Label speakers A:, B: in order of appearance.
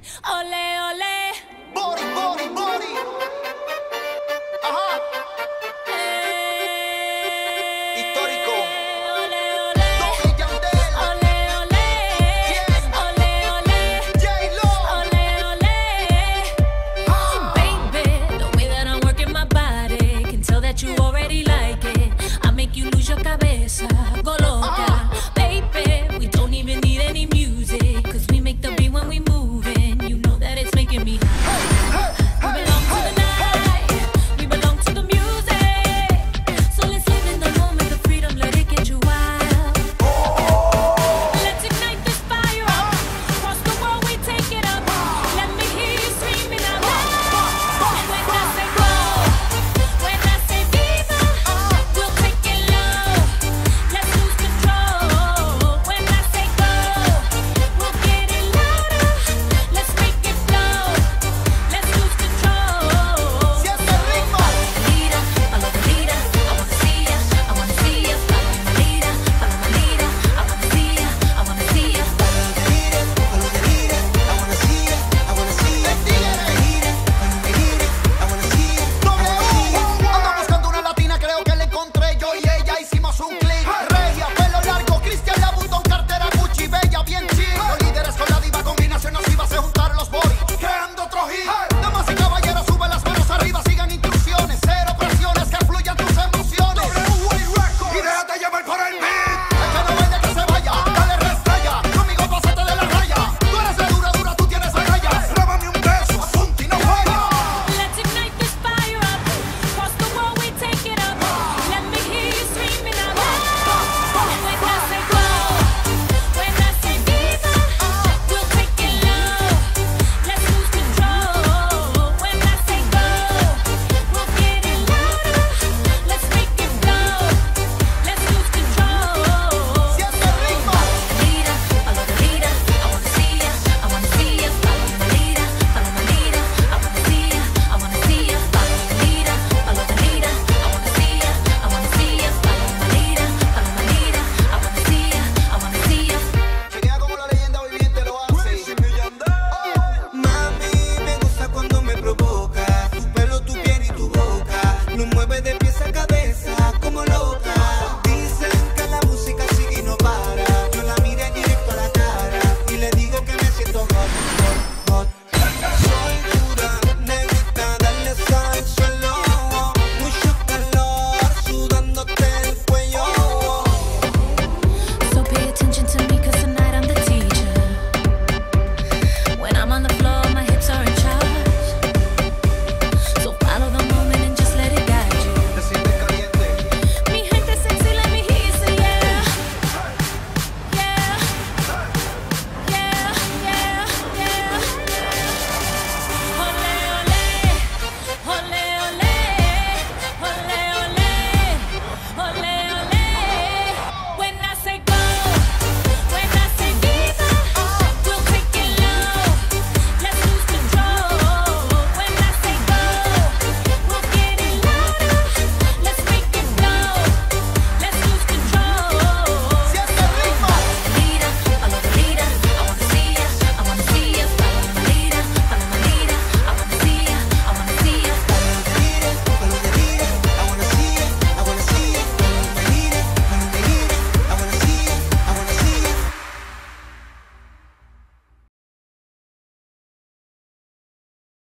A: Ole, ole.
B: Body, body, body. Ajá. Histórico.
A: Ole, ole.
B: Tommy Yandel.
A: Ole, ole.
B: ¿Quién?
A: Ole, ole.
B: J-Lo.
A: Ole, ole.
B: Ah.
A: Baby, the way that I'm working my body can tell that you already like it. I make you lose your cabeza, go loca.